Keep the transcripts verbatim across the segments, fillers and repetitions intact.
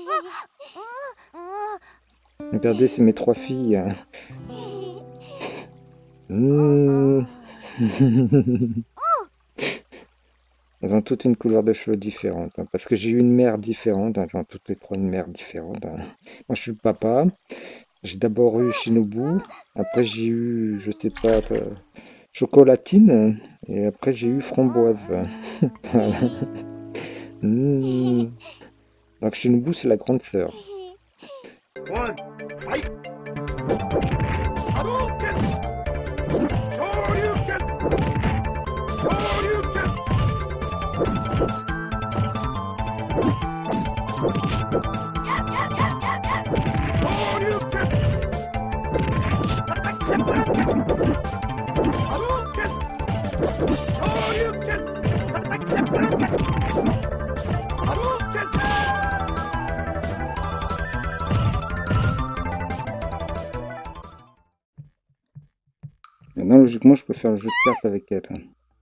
Regardez, c'est mes trois filles. Mmh. Elles ont toutes une couleur de cheveux différente, hein, parce que j'ai eu une mère différente, hein, enfin toutes les trois une mère différente. Hein. Moi je suis le papa, j'ai d'abord eu Shinobu, après j'ai eu, je sais pas, euh, chocolatine, et après j'ai eu framboise. Voilà. Mmh. Donc Shinobu c'est la grande sœur. One, fight! Hadouken! Shoryuken! Shoryuken! Shoryuken! Hadouken! Shoryuken! Hadouken! Maintenant logiquement je peux faire le jeu de cartes avec elle.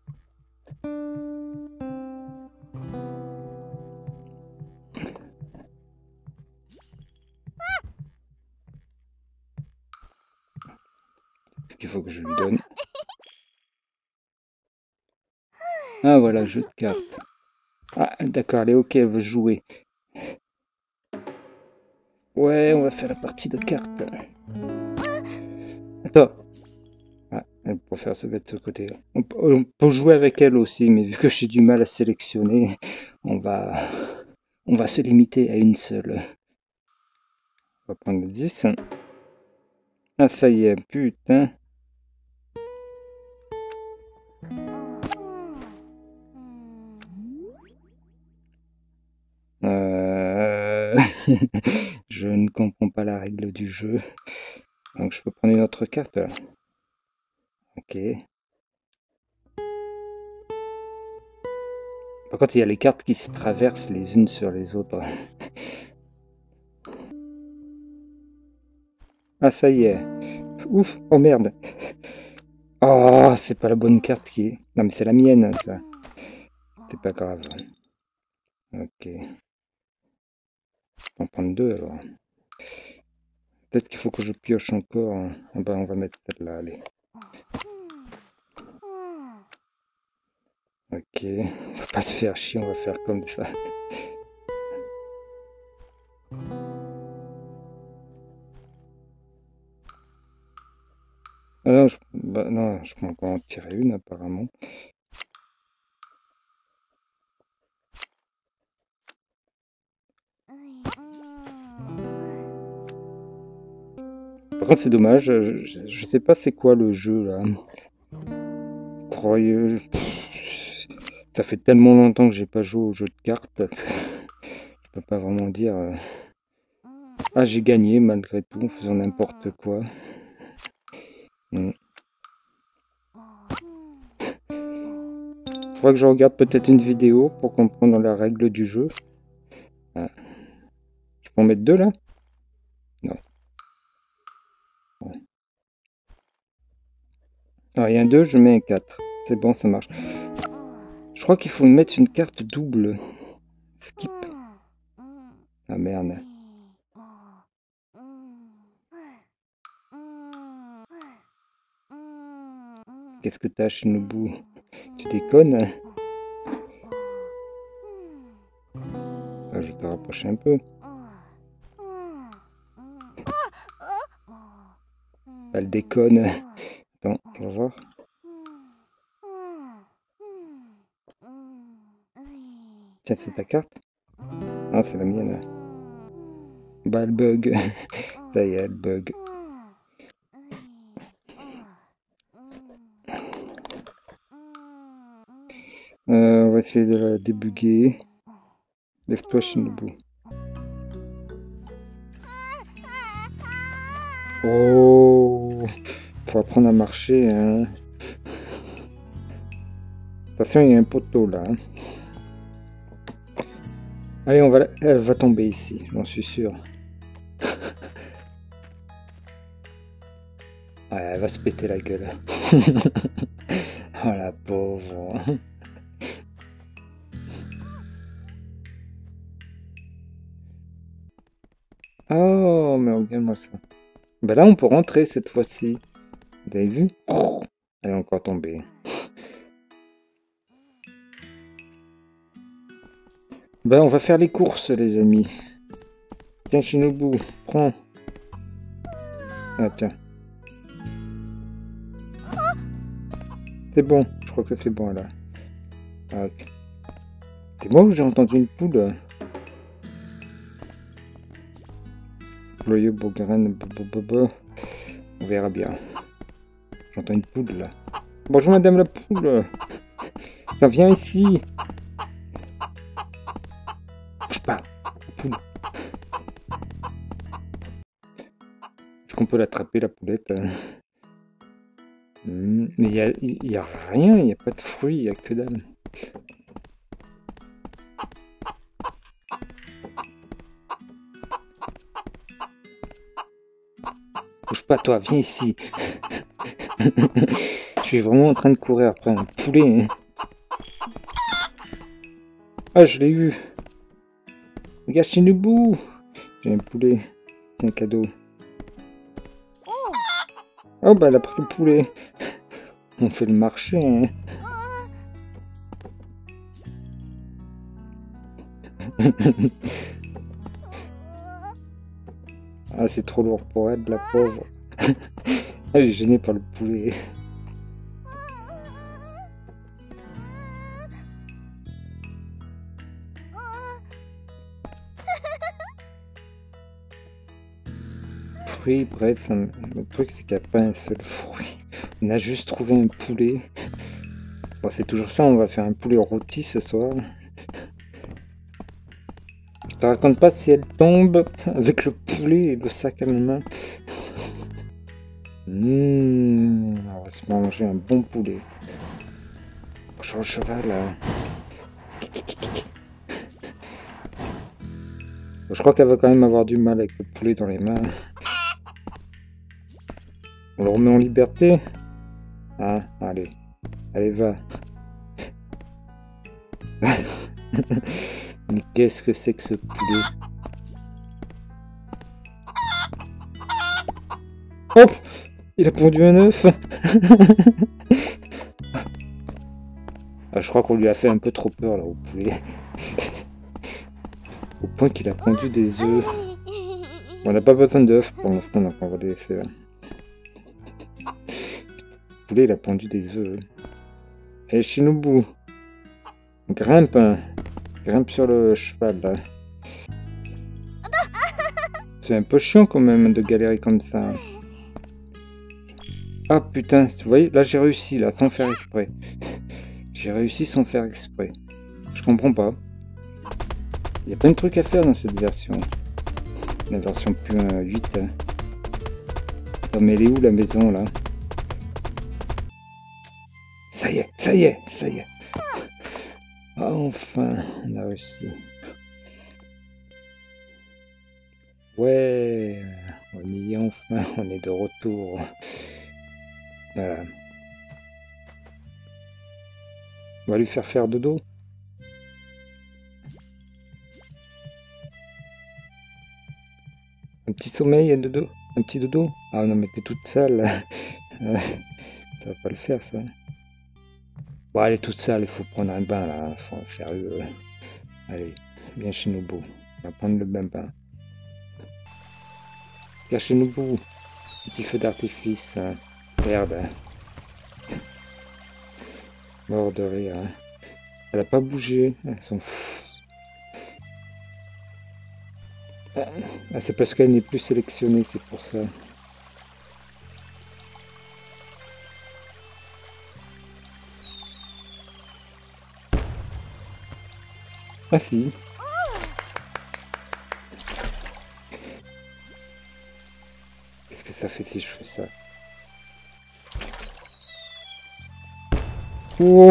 Ce qu'il faut que je lui donne. Ah voilà, jeu de cartes. Ah d'accord, elle est ok, elle veut jouer. Ouais, on va faire la partie de cartes. Attends. Ah, elle préfère se mettre de ce côté. On, on peut jouer avec elle aussi, mais vu que j'ai du mal à sélectionner, on va, on va se limiter à une seule. On va prendre le dix. Ah ça y est, putain. Euh... je ne comprends pas la règle du jeu. Donc je peux prendre une autre carte là. Ok. Par contre, il y a les cartes qui se traversent les unes sur les autres. Ah, ça y est. Ouf, oh merde. Oh, c'est pas la bonne carte qui est... Non, mais c'est la mienne, ça. C'est pas grave. Ok. Je vais en prendre deux, alors. Peut-être qu'il faut que je pioche encore. Ah ben, on va mettre celle-là, allez. Ok. On va pas se faire chier, on va faire comme ça. Ah non, je, bah, non, je peux encore en tirer une, apparemment. Par contre, c'est dommage. Je, je, je sais pas c'est quoi le jeu, là. Croyez... Ça fait tellement longtemps que j'ai pas joué au jeu de cartes. Je peux pas vraiment dire... Euh... Ah, j'ai gagné, malgré tout, en faisant n'importe quoi. Mm. Faudrait que je regarde peut-être une vidéo pour comprendre la règle du jeu. Ah. Je peux en mettre deux là? Non. Ouais. Alors il y a un deux, je mets un quatre. C'est bon, ça marche. Je crois qu'il faut mettre une carte double. Skip. Ah merde. Qu'est-ce que t'as, Shinobu? Tu déconnes? Ah, je vais te rapprocher un peu. Elle déconne. Attends, on va voir. Tiens, c'est ta carte? Ah, c'est la mienne. Bah, elle bug. Ça y est, elle bug. Euh, on va essayer de la débugger. Lève-toi, Shinobu. Oh! Faut apprendre à marcher, hein. Attention, il y a un poteau là. Hein. Allez, on va la... elle va tomber ici, j'en suis sûr. Ouais, elle va se péter la gueule. Oh la pauvre. Oh, mais regarde-moi ça. Ben là, on peut rentrer cette fois-ci. Vous avez vu? Oh, elle est encore tombée. Ben, on va faire les courses, les amis. Tiens, Shinobu, prends. Ah, tiens. C'est bon, je crois que c'est bon, là. Ah, ok. C'est moi ou j'ai entendu une poule? Glorieux Bogaran, on verra bien. J'entends une poule, là. Bonjour, madame la poule. Ça vient ici. Bouge pas, poule. Est-ce qu'on peut l'attraper, la poulette? mmh, Mais il n'y a, y a rien, il n'y a pas de fruits, il n'y a que dalle. Bouge pas, toi, viens ici. Je suis vraiment en train de courir après un poulet. Hein. Ah, je l'ai eu. Regarde, Shinobu. J'ai un poulet. C'est un cadeau. Oh, bah, elle a pris le poulet. On fait le marché, hein. Ah, c'est trop lourd pour elle, la pauvre. Elle est gênée par le poulet. Fruits, bref, le truc c'est qu'il n'y a pas un seul fruit. On a juste trouvé un poulet. Bon, c'est toujours ça, on va faire un poulet rôti ce soir. Je te raconte pas si elle tombe avec le poulet et le sac à la main. Mmh, on va se manger un bon poulet. Bonjour cheval. Là. Je crois qu'elle va quand même avoir du mal avec le poulet dans les mains. On le remet en liberté. Ah, allez. Allez, va. Mais qu'est-ce que c'est que ce poulet? Hop! Il a pondu un œuf. Ah, je crois qu'on lui a fait un peu trop peur là au poulet. Au point qu'il a pondu des œufs. On n'a pas besoin d'œufs pour l'instant, donc on va les laisser là. Le poulet il a pondu des œufs. Et Shinobu, grimpe, hein. Grimpe sur le cheval là. C'est un peu chiant quand même de galérer comme ça. Ah putain, vous voyez, là j'ai réussi là, sans faire exprès. J'ai réussi sans faire exprès. Je comprends pas. Il y a plein de trucs à faire dans cette version. La version plus un huit. Hein. Non mais elle est où la maison là? Ça y est, ça y est, ça y est. Ah, enfin, on a réussi. Ouais, on y est enfin, on est de retour. Voilà. On va lui faire faire dodo. Un petit sommeil, un dodo. Un petit dodo. Ah non, mais t'es toute sale. Ça va pas le faire, ça. Bon, elle est toute sale, il faut prendre un bain, là. Faut en faire... Euh... Allez, viens chez Shinobu. On va prendre le bain bain. Viens chez Shinobu. Petit feu d'artifice. Hein. Merde. Hein. Mort de rire. Hein. Elle a pas bougé. Elles sont fous. Ah, c'est parce qu'elle n'est plus sélectionnée, c'est pour ça. Ah si. Qu'est-ce que ça fait si je fais ça? Oh.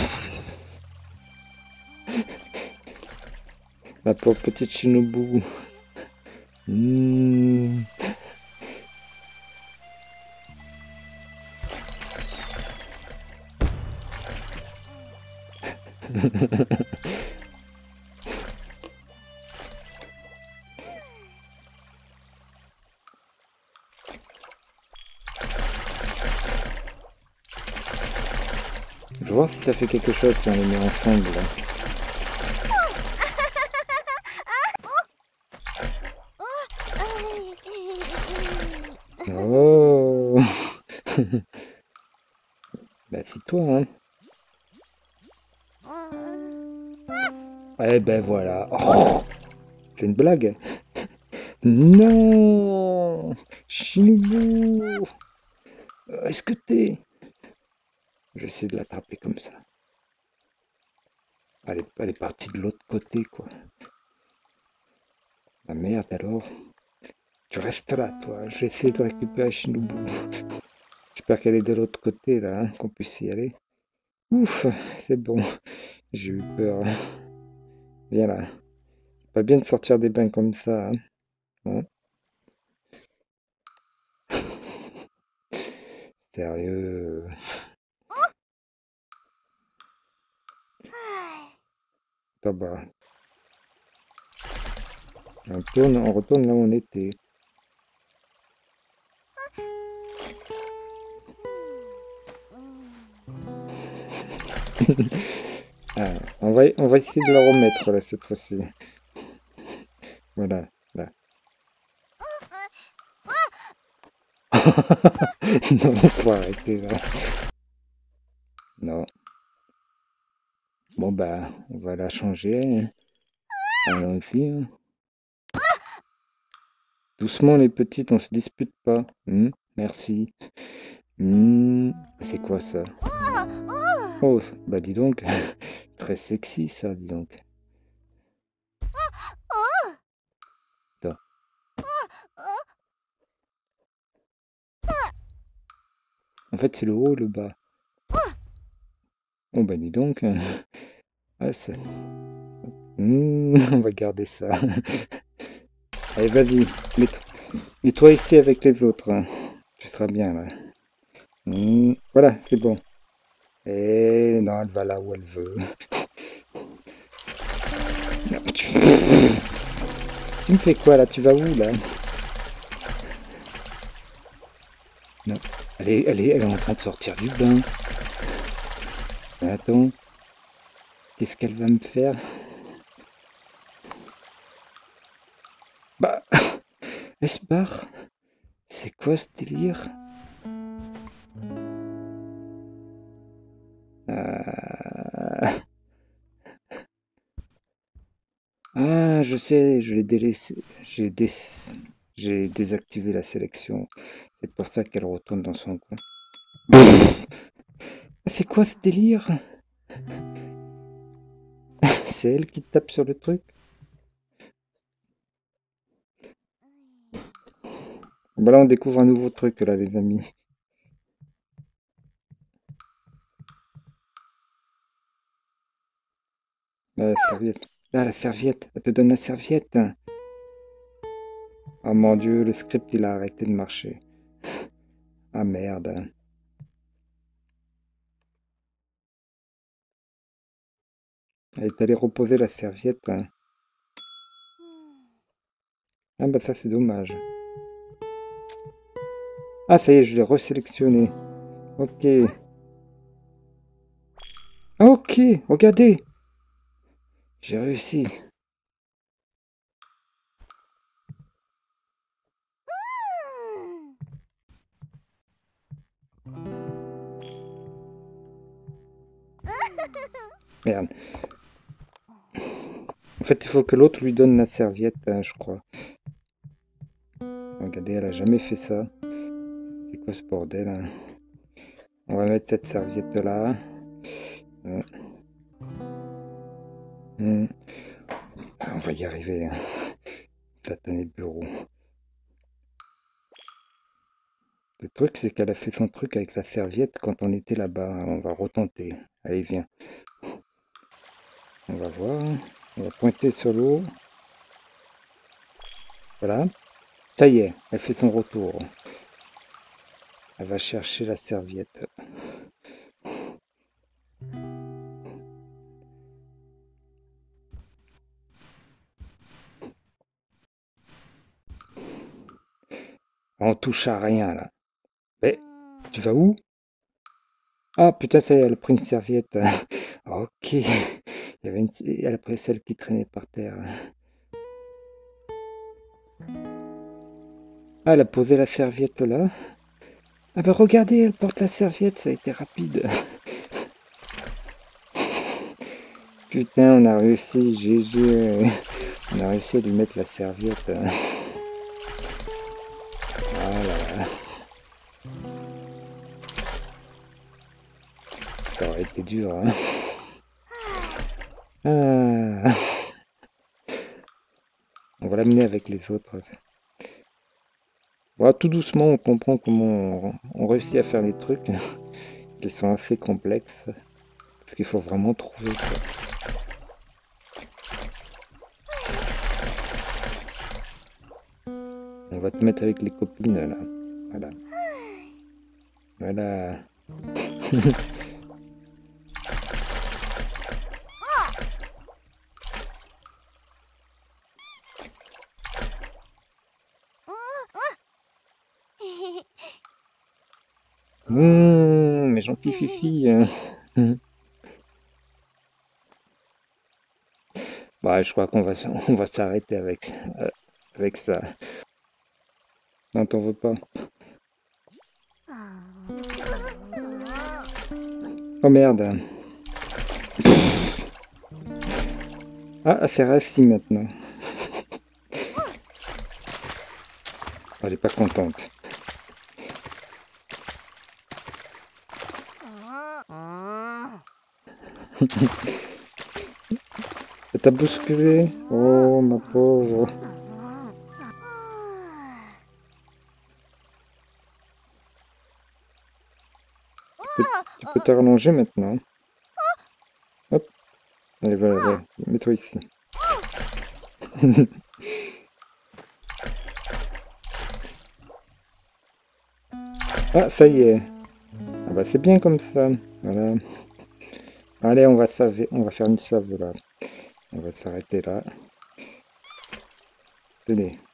La pauvre petite Shinobu. Mmh. vais voir si ça fait quelque chose si on les met ensemble. Là. Oh. Bah c'est toi, hein. Eh ben voilà. Oh, c'est une blague. Non, Shinobu, est-ce que t'es... J'essaie de l'attraper comme ça. Elle est, elle est partie de l'autre côté, quoi. Ah merde alors. Tu restes là, toi. J'essaie de récupérer Shinobu. J'espère qu'elle est de l'autre côté, là, hein, qu'on puisse y aller. Ouf, c'est bon. J'ai eu peur. Viens là. Pas bien de sortir des bains comme ça, hein. Hein. Sérieux. Attends, bah. On tourne, on retourne là où on était. Ah, on va, on va essayer de la remettre là cette fois-ci. Voilà, là. Non, faut arrêter là. Non. Bon bah, on va la changer. Allons-y. Hein. Doucement les petites, on se dispute pas. Hmm, merci. Hmm, c'est quoi ça? Oh, bah dis donc. Très sexy ça, dis donc. Attends. En fait, c'est le haut et le bas. Oh bah dis donc. Ah, ça... Mmh, on va garder ça. Allez, vas-y. Mets-toi ici avec les autres. Hein. Tu seras bien là. Mmh, voilà, c'est bon. Et non, elle va là où elle veut. Non, tu... tu me fais quoi là? Tu vas où là? Non. Elle est, elle, est, elle est en train de sortir du bain. Attends. Qu'est-ce qu'elle va me faire? Bah, elle se barre. C'est quoi ce délire? euh... Ah, je sais, je l'ai délaissé. J'ai dé... j'ai désactivé la sélection. C'est pour ça qu'elle retourne dans son coin. C'est quoi ce délire? C'est elle qui tape sur le truc? Bah là, on découvre un nouveau truc, là, les amis. Là, la serviette. Là, la serviette. Elle te donne la serviette. Oh mon Dieu, le script, il a arrêté de marcher. Ah merde. Elle est allée reposer la serviette. Ah bah ça, c'est dommage. Ah, ça y est, je l'ai resélectionné. Ok. Ok, regardez. J'ai réussi. Merde. En fait, il faut que l'autre lui donne la serviette, hein, je crois. Regardez, elle a jamais fait ça. C'est quoi ce bordel, hein? On va mettre cette serviette là. Ouais. Mmh. On va y arriver. Hein. Satané bureau. Le truc, c'est qu'elle a fait son truc avec la serviette quand on était là-bas. On va retenter. Allez, viens. On va voir. On va pointer sur l'eau. Voilà. Ça y est, elle fait son retour. Elle va chercher la serviette. On touche à rien là. Mais tu vas où? Ah putain, ça y est, elle a pris une serviette. Ok. Il y avait une... Elle a pris celle qui traînait par terre. Ah, elle a posé la serviette là. Ah bah regardez, elle porte la serviette, ça a été rapide. Putain, on a réussi, G G. On a réussi à lui mettre la serviette. Ah là là. Ça aurait été dur, hein. Ah. On va l'amener avec les autres. Voilà, tout doucement, on comprend comment on, on réussit à faire les trucs qui sont assez complexes. Parce qu'il faut vraiment trouver ça. On va te mettre avec les copines là. Voilà. Voilà. Mmh, mes gentils fifi. Bah, je crois qu'on va, on va s'arrêter avec, euh, avec ça. Non, t'en veux pas. Oh merde. Ah, c'est rassis maintenant. Elle est pas contente. Ça t'a bousculé? Oh, ma pauvre. Tu peux, tu peux te rallonger maintenant. Hop. Allez, voilà, voilà. Mets-toi ici. Ah, ça y est. Ah bah, c'est bien comme ça. Voilà. Allez, on va saver, on va faire une sauve là. On va s'arrêter là. Tenez.